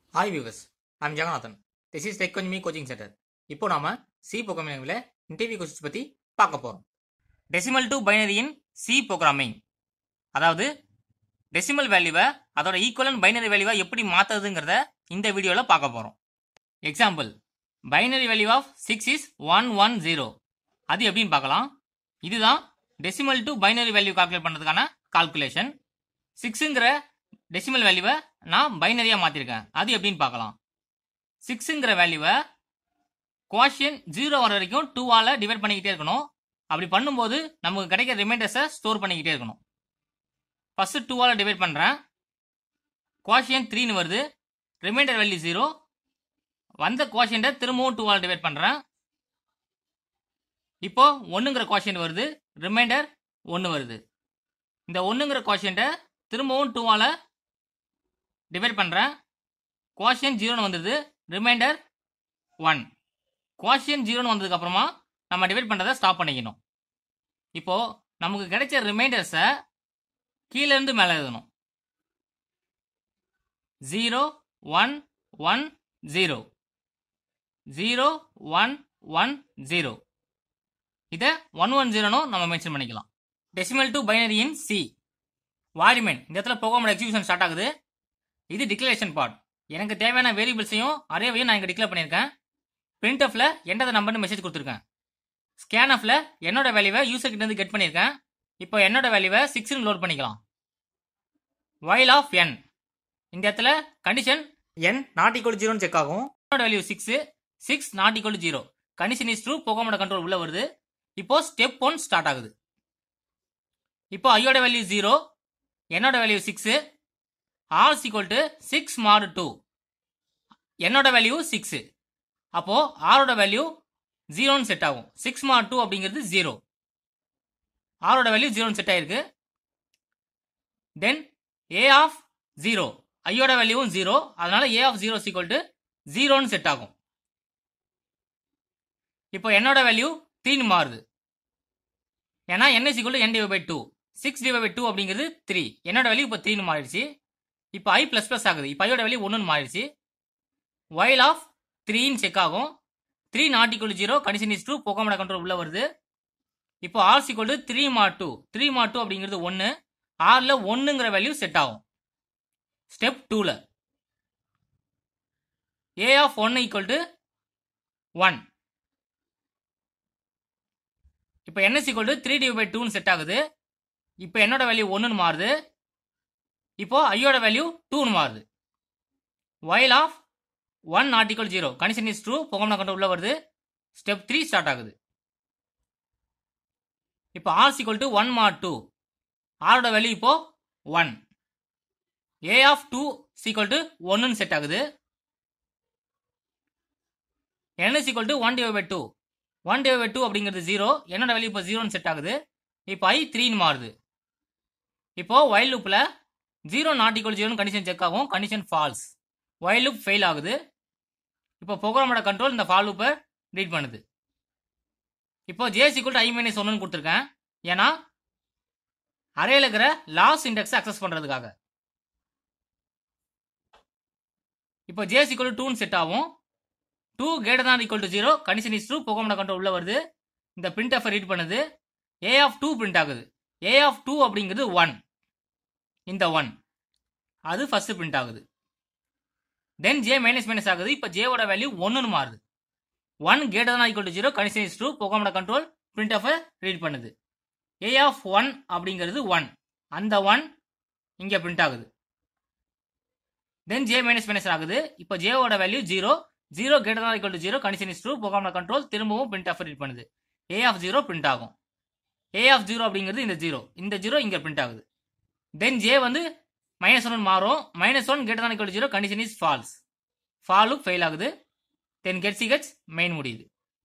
Hi viewers, I'm Jaganathan. This is Panchami coaching center. இப்போ நாம C programmingல interview questions பத்தி பார்க்க போறோம். Decimal to binary in C programming. அதாவது decimal வேல்யூவை அதோட ஈக்குவலன்ட் பைனரி வேல்யூவை எப்படி மாத்துறதுங்கறத இந்த வீடியோல பார்க்க போறோம். Example, binary value of 6 is 110. அது எப்படின்னு பார்க்கலாம். இதுதான் decimal to binary value calculate பண்றதுக்கான கால்குலேஷன். 6ங்கற டெசிமல் வேல்யூவை நான் பைனரியா மாத்திருக்கேன். அது எப்படின்னு பார்க்கலாம். 6ங்கற வேல்யூவை குவாஷியன்ட் 0 வர வரைக்கும் 2 ஆல டிவைட் பண்ணிக்கிட்டே இருக்கணும். அப்படி பண்ணும்போது நமக்கு கிடைக்கிற ரிமைண்டர்ஸை ஸ்டோர் பண்ணிக்கிட்டே இருக்கணும். ஃபர்ஸ்ட் 2 ஆல டிவைட் பண்றேன். குவாஷியன்ட் 3 ன்னு வருது. Remainder value 0. வந்த குவாஷியன்ட்டை திரும்பவும் 2 ஆல டிவைட் பண்றேன். இப்போ 1ங்கற குவாஷியன்ட் வருது. ரிமைண்டர் 1 வருது. இந்த 1ங்கற குவாஷியன்ட்டை திரும்பவும் 2 ஆல டிவைட் பண்றேன். குவாஷியன்ட் 0 ன்னு வந்தது. ரிமைண்டர் 1. குவாஷியன்ட் 0 ன்னு வந்ததுக்கு அப்புறமா நம்ம டிவைட் பண்றதை ஸ்டாப் பண்ணிக்கணும். இப்போ நமக்கு கிடைச்ச ரிமைண்டர்ஸை கீழ இருந்து மேல எழுதணும். 0 1 1 0 0 1 1 0. இத 110 ன்னு நம்ம மென்ஷன் பண்ணிக்கலாம். Decimal to binary in C. வாய்ரிமைன் இந்த இடத்துல ப்ரோக்ராமோட எக்ஸிகியூஷன் ஸ்டார்ட் ஆகுது. இது டிக்ளரேஷன் பார்ட். எனக்கு தேவையான வேரியபிள்ஸையும் அரேவையும் நான் இங்க டிக்ளேர் பண்ணியிருக்கேன். பிரிண்ட்எஃப்ல என்டர் நம்பர்னு மெசேஜ் கொடுத்துருக்கேன். ஸ்கேன்எஃப்ல என்னோட வேல்யூவை யூசர் கிட்ட இருந்து கெட் பண்ணியிருக்கேன். இப்போ என்னோட வேல்யூவை 6 ன்னு லோட் பண்ணிக்கலாம். while ஆஃப் n இந்த இடத்துல கண்டிஷன் n நாட் ஈக்குவல் 0 ன்னு செக் ஆகும். என்னோட value 6 6 not equal 0. Condition is true. ப்ரோக்ராமோட கண்ட்ரோல் உள்ள வருது. இப்போ ஸ்டெப் 1 ஸ்டார்ட் ஆகுது. இப்போ ஐயோட வேல்யூ 0, என்னோட value 6, r is equal to 6 mod 2. என்னோட வேல்யூ 6. அப்போ r ஓட வேல்யூ 0 ன்னு செட் ஆகும். 6 mod 2 அப்படிங்கிறது 0. r ஓட வேல்யூ 0 ன்னு செட் ஆயிருக்கு. தென் a ஆஃப் 0, ஐயோட வேல்யூவும் 0. அதனால a of 0 is equal to 0 ன்னு செட் ஆகும். இப்போ என்னோட வேல்யூ 3 ன்னு மாறுது. ஏன்னா n is equal to n divided by 2. 6 divided by 2 அப்படிங்கிறது 3. என்னோட வேல்யூ இப்போ 3 ன்னு மாறிடுச்சு. இப்போ i பிளஸ் பிளஸ் ஆகுது. இப்போ ஐயோட வேல்யூ 1 ன்னு மாறிடுச்சு. while ஆஃப் 3 ன்னு செக் ஆகும். 3 not equal 0. Condition is true. ப்ரோக்ராமோட கண்ட்ரோல் உள்ள வருது. இப்போ r is equal to 3 mod 2. 3 mod 2 அப்படிங்கிறது 1. r ல 1ங்கற வேல்யூ செட் ஆகும். ஸ்டெப் 2ல a ஆஃப் 1 ஈக்குவல் டு 1. இப்போ n is equal to 3 divided by 2 ன்னு செட் ஆகுது. இப்போ என்னோட வேல்யூ 1 ன்னு மாறுது. இப்போ ஐயோட வேல்யூ 2 ன்னு மாறுது. while of 1 not equal 0. Condition is true. ப்ரோக்ராமோட கண்ட்ரோல் உள்ள வருது. ஸ்டெப் 3 ஸ்டார்ட் ஆகுது. இப்போ r is equal to 1 mod 2. r ஓட வேல்யூ இப்போ 1. a of 2 is equal to 1 ன்னு செட் ஆகுது. n is equal to 1 divided by 2. 1 divided by 2 அப்படிங்கிறது 0. என்னோட வேல்யூ இப்போ 0 ன்னு செட் ஆகுது. இப்போ i 3 ன்னு மாறுது. இப்போ while loopல 0 நாட் ஈக்குவல் 0 ன்னு கண்டிஷன் செக் ஆகும். Condition false. while loop fail ஆகுது. இப்போ ப்ரோக்ராமோட கண்ட்ரோல் இந்த ஃபால் லூப்பை ரீட் பண்ணுது. இப்போ j is equal to i minus 1 ன்னு கொடுத்துருக்கேன். ஏன்னா அரேல இருக்கிற லாஸ்ட் இண்டெக்ஸை அக்சஸ் பண்றதுக்காக. இப்போ j is equal to 2 ன்னு செட் ஆகும். 2 greater than or equal to 0. Condition is true. ப்ரோக்ராமோட கண்ட்ரோல் உள்ள வருது. இந்த printf ரீட் பண்ணுது. a ஆஃப் 2 பிரிண்ட் ஆகுது. a ஆஃப் 2 அப்படிங்கிறது 1. இந்த 1 அது ஃபர்ஸ்ட் பிரிண்ட் ஆகுது. தென் j மைனஸ் மைனஸ் ஆகுது. இப்போ j ஓட வேல்யூ 1 ன்னு மாறுது. 1 greater than or equal to 0. Condition is true. ப்ரோக்ராமோட கண்ட்ரோல் printf ரீட் பண்ணுது. a ஆஃப் 1 அப்படிங்கிறது 1. அந்த 1 இங்க பிரிண்ட் ஆகுது. தென் j மைனஸ் மைனஸ் ஆகுது. இப்போ j ஓட value 0. 0 greater than or equal to 0. Condition is true. ப்ரோக்ராமோட கண்ட்ரோல் திரும்பவும் printf ரீட் பண்ணுது. a ஆஃப் 0 பிரிண்ட் ஆகும். a ஆஃப் 0 அப்படிங்கிறது இந்த 0. இந்த 0 இங்க பிரிண்ட் ஆகுது. தென் j வந்து -1 மாறும். -1 greater than or equal to 0. Condition is false. For loop fail ஆகுது. தென் get ch மெயின் முடியுது.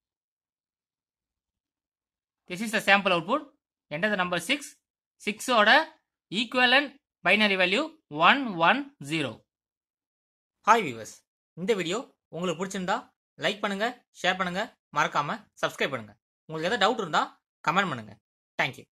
This is the sample output. Enter the number 6. 6 ஓட equivalent binary value 110. Hi viewers, இந்த வீடியோ உங்களுக்கு பிடிச்சிருந்தா like பண்ணுங்க, share பண்ணுங்க, மறக்காம subscribe பண்ணுங்க. உங்களுக்கு ஏதாவது டவுட் இருந்தா கமெண்ட் பண்ணுங்க. தேங்க்யூ.